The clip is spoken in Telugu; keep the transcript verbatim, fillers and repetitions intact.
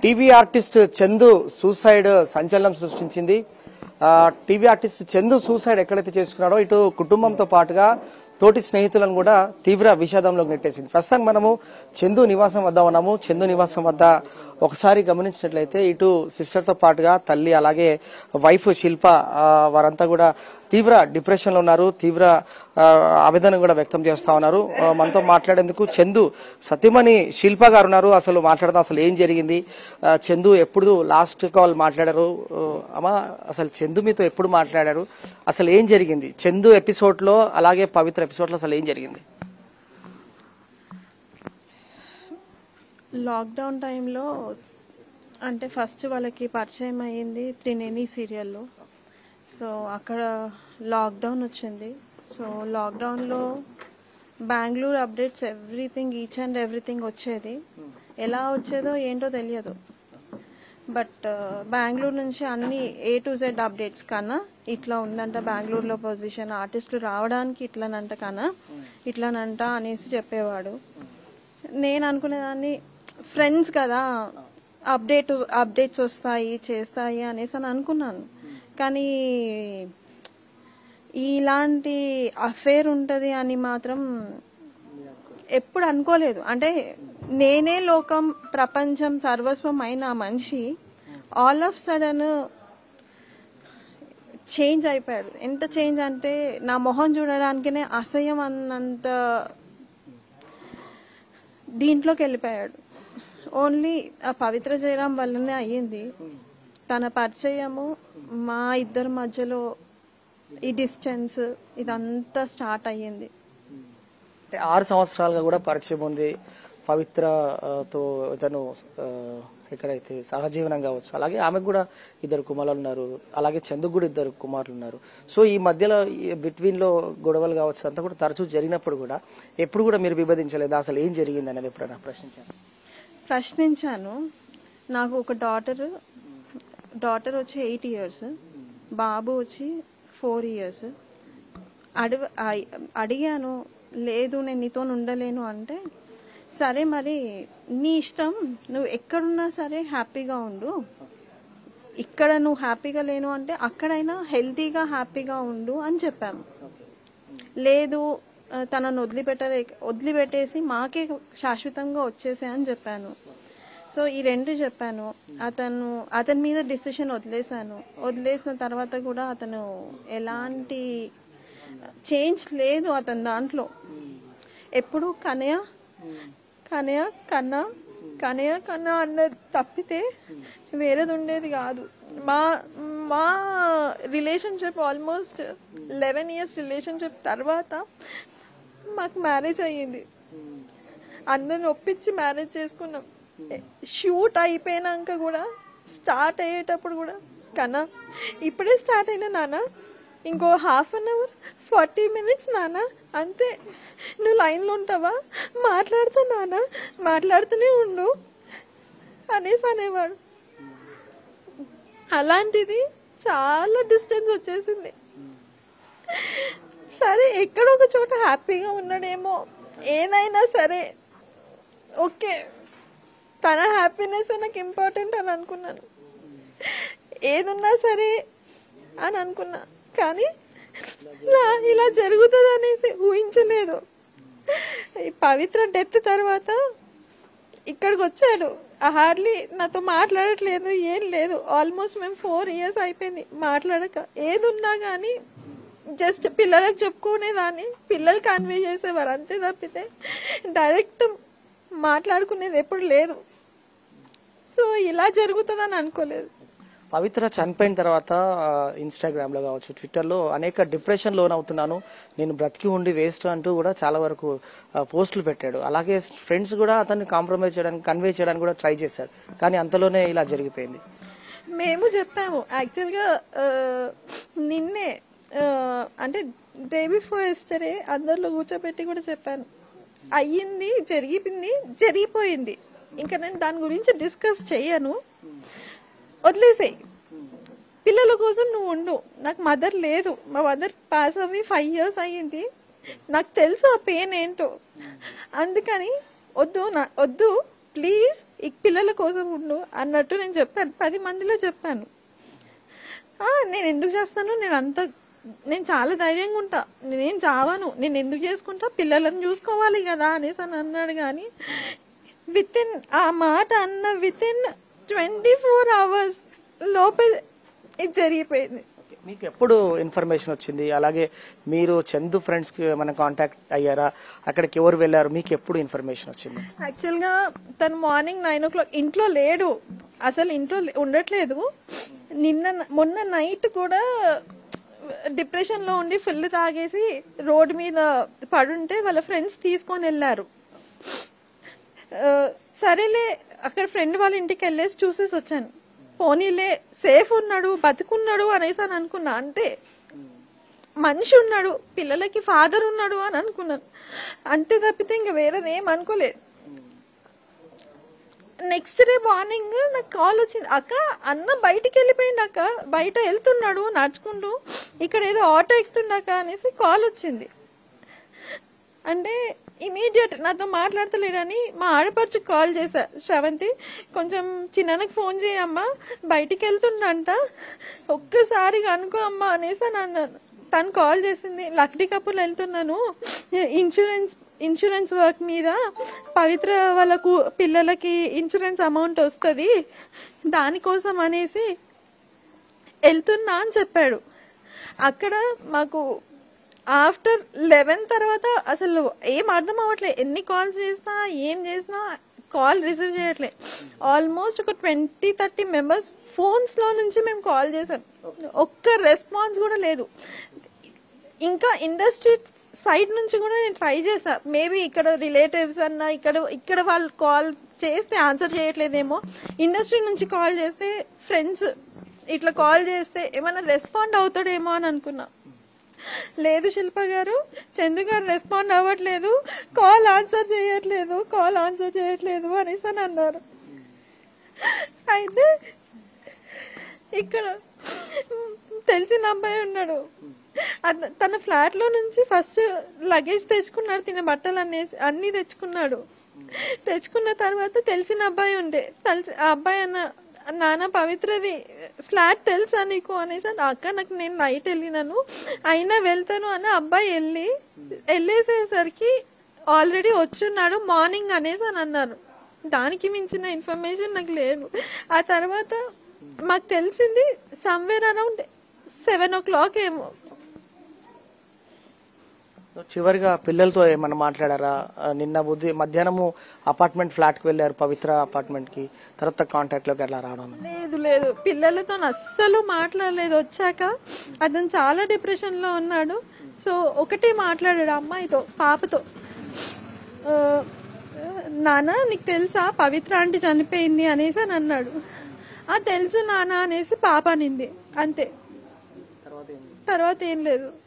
టీవీ ఆర్టిస్ట్ చందు సూసైడ్ సంచలనం సృష్టించింది. టీవీ ఆర్టిస్ట్ చందు సూసైడ్ ఎక్కడైతే చేసుకున్నాడో ఇటు కుటుంబంతో పాటుగా తోటి స్నేహితులను కూడా తీవ్ర విషాదంలోకి నెట్టేసింది. ప్రస్తుతం మనము చందు నివాసం వద్ద ఉన్నాము. చందు నివాసం వద్ద ఒకసారి గమనించినట్లయితే ఇటు సిస్టర్ తో పాటుగా తల్లి అలాగే వైఫ్ శిల్ప వారంతా కూడా తీవ్ర డిప్రెషన్ లో ఉన్నారు. తీవ్ర ఆవేదన కూడా వ్యక్తం చేస్తా ఉన్నారు. మనతో మాట్లాడేందుకు చందు సతీమణి శిల్ప గారు ఉన్నారు. అసలు మాట్లాడదాం, అసలు ఏం జరిగింది, చందు ఎప్పుడు లాస్ట్ కాల్ మాట్లాడారు, అమ్మా అసలు చందు మీతో ఎప్పుడు మాట్లాడారు, అసలు ఏం జరిగింది చందు ఎపిసోడ్ లో అలాగే పవిత్ర ఎపిసోడ్ లో అసలు ఏం జరిగింది? లాక్డౌన్ టైంలో అంటే ఫస్ట్ వాళ్ళకి పరిచయం అయ్యింది త్రినేని సీరియల్లో. సో అక్కడ లాక్డౌన్ వచ్చింది. సో లాక్డౌన్లో Bengaluru updates everything each and everything వచ్చేది. ఎలా వచ్చేదో ఏంటో తెలియదు. బట్ బెంగళూరు నుంచి అన్ని ఏ టు జెడ్ అప్డేట్స్ కన్నా ఇట్లా ఉందంట బెంగళూరులో పొజిషన్, ఆర్టిస్టులు రావడానికి ఇట్లానంట కన్నా ఇట్లానంట అనేసి చెప్పేవాడు. నేను అనుకునేదాన్ని ఫ్రెండ్స్ కదా, అప్డేట్ అప్డేట్స్ వస్తాయి చేస్తాయి అనేసి అని అనుకున్నాను. కానీ ఇలాంటి అఫేర్ ఉంటుంది అని మాత్రం ఎప్పుడు అనుకోలేదు. అంటే నేనే లోకం ప్రపంచం సర్వస్వం అయిన మనిషి ఆల్ ఆఫ్ సడన్ చేంజ్ అయిపోయాడు. ఎంత చేంజ్ అంటే నా మొహం చూడడానికినే అసహ్యం అన్నంత దీంట్లోకి వెళ్ళిపోయాడు. ఓన్లీ ఆ పవిత్ర జయరాం వల్లనే అయ్యింది. తన పరిచయము, మా ఇద్దరి మధ్యలో ఈ డిస్టెన్స్ ఇదంతా స్టార్ట్ అయ్యింది. ఆరు సంవత్సరాలుగా కూడా పరిచయం ఉంది పవిత్రతో. తను ఎక్కడైతే సహజీవనం కావచ్చు, అలాగే ఆమెకు కూడా ఇద్దరు కుమారులు ఉన్నారు, అలాగే చందుకు కూడా ఇద్దరు కుమారులు ఉన్నారు. సో ఈ మధ్యలో బిట్వీన్ లో గొడవలు కావచ్చు అంతా కూడా తరచూ జరిగినప్పుడు కూడా ఎప్పుడు కూడా మీరు విభేదించలేదు, అసలు ఏం జరిగింది అనేది ఎప్పుడైనా ప్రశ్నించాను? ప్రశ్నించాను. నాకు ఒక డాటర్ డాటర్ వచ్చి ఎయిట్ ఇయర్స్, బాబు వచ్చి ఫోర్ ఇయర్స్. అడిగ అడిగాను లేదు నేను నీతో ఉండలేను అంటే, సరే మరి నీ ఇష్టం, నువ్వు ఎక్కడున్నా సరే హ్యాపీగా ఉండు, ఇక్కడ నువ్వు హ్యాపీగా లేను అంటే అక్కడైనా హెల్తీగా హ్యాపీగా ఉండు అని చెప్పాము. లేదు తనను వదిలిపెట్టలే వదిలిపెట్టేసి మాకే శాశ్వతంగా వచ్చేసే అని చెప్పాను. సో ఈ రెండు చెప్పాను. అతను అతని మీద డిసిషన్ వదిలేశాను. వదిలేసిన తర్వాత కూడా అతను ఎలాంటి చేంజ్ లేదు అతని దాంట్లో. ఎప్పుడు కనయ కనయ కన్నా కనయ కన్నా అన్నది తప్పితే వేరేది ఉండేది కాదు. మా మా relationship almost eleven years relationship తర్వాత మాకు మ్యారేజ్ అయ్యింది. అందరిని ఒప్పించి మ్యారేజ్ చేసుకున్నాం. షూట్ అయిపోయినాక కూడా స్టార్ట్ అయ్యేటప్పుడు కూడా కన్నా ఇప్పుడే స్టార్ట్ అయినా నాన్న, ఇంకో half an hour forty minutes నాన్న అంతే, నువ్వు లైన్లో ఉంటావా, మాట్లాడుతా నాన్న, మాట్లాడుతూనే ఉండు అనేసి అనేవాడు. అలాంటిది చాలా డిస్టెన్స్ వచ్చేసింది. సరే ఎక్కడో ఒక చోట హ్యాపీగా ఉన్నాడేమో, ఏదైనా సరే ఓకే తన హ్యాపీనెస్ నాకు ఇంపార్టెంట్ అని అనుకున్నాను. ఏదున్నా సరే అని అనుకున్నా. కానీ ఇలా జరుగుతుంది అనేసి ఊహించలేదు. ఈ పవిత్ర డెత్ తర్వాత ఇక్కడికి వచ్చాడు. హార్డ్లీ నాతో మాట్లాడట్లేదు, ఏం లేదు. ఆల్మోస్ట్ మేము ఫోర్ ఇయర్స్ అయిపోయింది మాట్లాడక. ఏది ఉన్నా కానీ జస్ట్ పిల్లలకు చెప్పుకునేదాన్ని, పిల్లలు కన్వే చేసేవారు అంతే తప్పితే డైరెక్ట్ మాట్లాడుకునేది ఎప్పుడు లేదు. సో ఇలా జరుగుతుందని అనుకోలేదు. పవిత్ర చనిపోయిన తర్వాత ఇన్స్టాగ్రామ్ లో కావచ్చు, ట్విట్టర్ లో అనేక డిప్రెషన్ లోన్ అవుతున్నాను, నేను బ్రతికి ఉండి వేస్ట్ అంటూ కూడా చాలా వరకు పోస్టులు పెట్టాడు. అలాగే ఫ్రెండ్స్ కూడా అతన్ని కాంప్రమైజ్ చేయడానికి, కన్వే చేయడానికి కూడా ట్రై చేశారు. కానీ అంతలోనే ఇలా జరిగిపోయింది. మేము చెప్పాము యాక్చువల్గా నిన్నే, అంటే డే బిఫోర్ ఎస్టర్డే అందరిలో కూర్చోబెట్టి కూడా చెప్పాను, అయ్యింది జరిగిపోయింది జరిగిపోయింది, ఇంకా నేను దాని గురించి డిస్కస్ చెయ్యను, వదిలేసేయి, పిల్లల కోసం నువ్వు ఉండు. నాకు మదర్ లేదు, మా మదర్ పాస్ అవ్వి ఫైవ్ ఇయర్స్ అయ్యింది, నాకు తెలుసు ఆ పెయిన్ ఏంటో, అందుకని వద్దు నా వద్దు ప్లీజ్ ఈ పిల్లల కోసం ఉండు అన్నట్టు నేను చెప్పాను, పది మందిలో చెప్పాను. నేను ఎందుకు చేస్తాను, నేను అంత నేను చాలా ధైర్యంగా ఉంటా, నేనేం చావాను, నేను ఎందుకు చేసుకుంటా, పిల్లలను చూసుకోవాలి కదా అనేసి అని అన్నాడు. కానీ విత్ ఇన్ ఆ మాట అన్న within twenty four hours లోపే ఇది జరిగిపోయింది. మీకు ఎప్పుడు ఇన్ఫర్మేషన్ వచ్చింది? అలాగే మీరు చందు ఫ్రెండ్స్ కి మన కాంటాక్ట్ అయ్యారా? అక్కడికి ఎవరు వెళ్ళారు? మీకు ఎప్పుడు ఇన్ఫర్మేషన్ వచ్చింది? యాక్చువల్ గా తను మార్నింగ్ నైన్ ఓ క్లాక్ ఇంట్లో లేడు, అసలు ఇంట్లో ఉండట్లేదు. నిన్న మొన్న నైట్ కూడా డిప్రెషన్ లో ఉండి ఫుల్ తాగేసి రోడ్ మీద పడుంటే వాళ్ళ ఫ్రెండ్స్ తీసుకొని వెళ్లారు. సరేలే అక్కడ ఫ్రెండ్ వాళ్ళ ఇంటికి వెళ్ళేసి చూసేసి వచ్చాను. పోనీలే సేఫ్ ఉన్నాడు, బతుకున్నాడు అనేసి అని అనుకున్నా. అంతే, మనిషి ఉన్నాడు, పిల్లలకి ఫాదర్ ఉన్నాడు అని అనుకున్నాను. అంతే తప్పితే ఇంకా వేరేది ఏం అనుకోలేదు. నెక్స్ట్ డే మార్నింగ్ నాకు కాల్ వచ్చింది, అక్క అన్న బయటికి వెళ్ళిపోయింది అక్క, బయట వెళ్తున్నాడు నడుచుకుంటూ, ఇక్కడ ఏదో ఆటో ఎక్కుతుండక అనేసి కాల్ వచ్చింది. అంటే ఇమీడియట్ నాతో మాట్లాడతలేడని మా ఆడపడుచుకు కాల్ చేశా, శ్రవంతి కొంచెం చిన్నకి ఫోన్ చేయమ్మా, బయటికి వెళ్తుండంట, ఒక్కసారిగా అనుకో అమ్మా అనేసి అని అన్నాను. తను కాల్ చేసింది, లక్డీ కపూర్ వెళ్తున్నాను, ఇన్సూరెన్స్ ఇన్సూరెన్స్ వర్క్ మీద, పవిత్ర వాళ్ళకు పిల్లలకి ఇన్సూరెన్స్ అమౌంట్ వస్తుంది, దానికోసం అనేసి వెళ్తున్నా అని చెప్పాడు. అక్కడ మాకు ఆఫ్టర్ లెవెన్ తర్వాత అసలు ఏం అర్థం అవ్వట్లేదు. ఎన్ని కాల్స్ చేసినా ఏం చేసినా కాల్ రిసీవ్ చేయట్లే. ఆల్మోస్ట్ ఒక ట్వంటీ థర్టీ మెంబర్స్ ఫోన్స్ లో నుంచి మేము కాల్ చేసాం, ఒక్క రెస్పాన్స్ కూడా లేదు. ఇంకా ఇండస్ట్రీ సైడ్ నుంచి కూడా నేను ట్రై చేసా, మేబీ ఇక్కడ రిలేటివ్స్ అన్న ఇక్కడ ఇక్కడ వాళ్ళు కాల్ చేస్తే ఆన్సర్ చేయట్లేదేమో, ఇండస్ట్రీ నుంచి కాల్ చేస్తే ఫ్రెండ్స్ ఇట్లా కాల్ చేస్తే ఏమైనా రెస్పాండ్ అవుతాడేమో అని అనుకున్నా. లేదు శిల్ప గారు, చందు గారు రెస్పాండ్ అవ్వట్లేదు, కాల్ ఆన్సర్ చేయట్లేదు, కాల్ ఆన్సర్ చేయట్లేదు అనేసి అని అన్నారు. అయితే ఇక్కడ తెలిసిన అబ్బాయి ఉన్నాడు, తన ఫ్లాట్ లో నుంచి ఫస్ట్ లగేజ్ తెచ్చుకున్నాడు, తిన బట్టలు అన్నేసి అన్ని తెచ్చుకున్నాడు. తెచ్చుకున్న తర్వాత తెలిసిన అబ్బాయి ఉండే, తెలిసి ఆ అబ్బాయి అన్న, నాన్న పవిత్రది ఫ్లాట్ తెలుసా నీకు అనేసి, అక్క నాకు నేను నైట్ వెళ్ళినాను అయినా వెళ్తాను అని అబ్బాయి వెళ్ళి వెళ్ళేసేసరికి ఆల్రెడీ వచ్చున్నాడు మార్నింగ్ అనేసి అని అన్నారు. దానికి మించిన ఇన్ఫర్మేషన్ నాకు లేదు. ఆ తర్వాత మాకు తెలిసింది somewhere around seven o'clock ఏమో. చివరిగా పిల్లలతో ఏమన్నా మాట్లాడారా? నిన్న బుద్ధి మధ్యాహ్నము అపార్ట్మెంట్ ఫ్లాట్ కి వెళ్ళారు, పవిత్ర అపార్ట్మెంట్ కి, తర్వాత కాంటాక్ట్ లోకి ఎలా రావడం? లేదు లేదు, పిల్లలతో అస్సలు మాట్లాడలేదు. వచ్చాక అతను చాలా డిప్రెషన్ లో ఉన్నాడు. సో ఒకటే మాట్లాడాడు అమ్మాయితో, పాపతో, నాన్న నీకు తెలుసా పవిత్ర ఆంటీ చనిపోయింది అనేసి అని అన్నాడు. ఆ తెలుసు నాన్న అనేసి పాప అనింది, అంతే, తర్వాత ఏం లేదు.